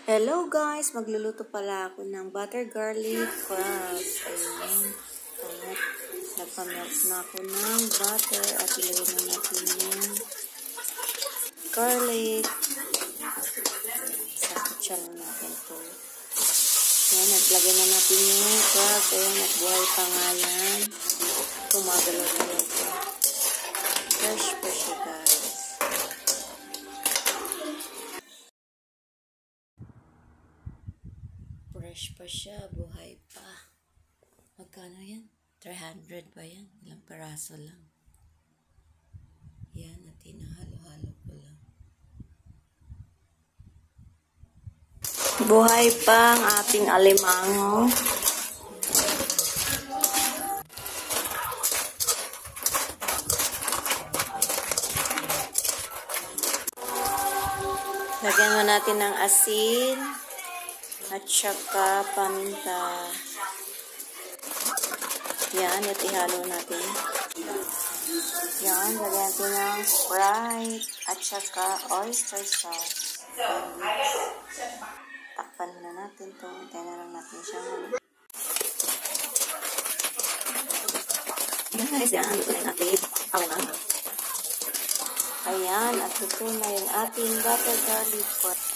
Hello guys! Magluluto pala ako ng butter garlic crust. Ayan. Nagpamelt na ako ng butter at ilagay na natin yung garlic. Sakit lang natin ito. Ayan, naglagay na natin yung crust. Ayan, at buhay pa nga yan. Tumagalaw talaga. Fresh pa siya guys. Fresh pa siya, buhay pa. Magkano yan? 300 ba yan? Ilang peraso lang. Yan, at hinahalo-halo ko lang. Buhay pa ang ating alimango. Lagyan mo natin ng asin at saka paminta. Yan, at ihalo natin. Yan, lagyan natin ng Sprite at saka oyster sauce. Takpan na natin ito. Hintayin na lang natin siya. Guys, yan. Ito na natin. Ayan, at ito na yung ating butter garlic crust.